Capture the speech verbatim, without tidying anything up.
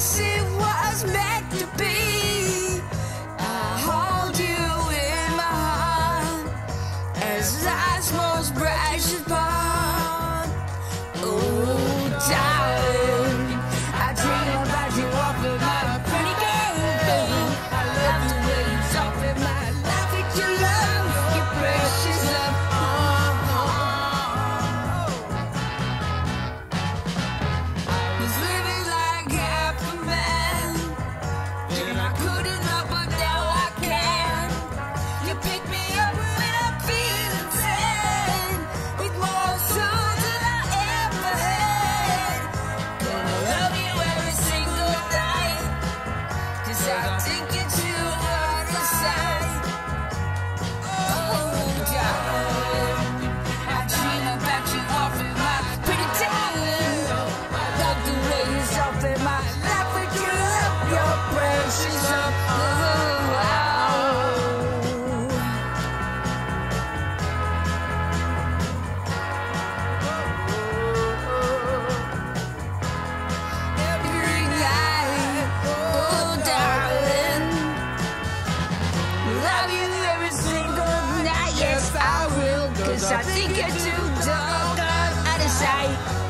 guess it was meant to be. I hold you in my heart as life's most precious part. Oh, darling, I dream about you often, my pretty girl. I love the way you talk in my life with your love, your precious love. Was living like half a man, and I couldn't help but now I can. You pick me up when I'm feeling sad, with more soul than I ever had. Gonna love you every single night, 'cause I take you to the other side. Oh, darling, I dream about you often, my pretty darling. I love the way you soften my life with your love, your precious love. Every night, oh darling, love you every single night. Yes, I will, 'cause I think you're too dark out of sight.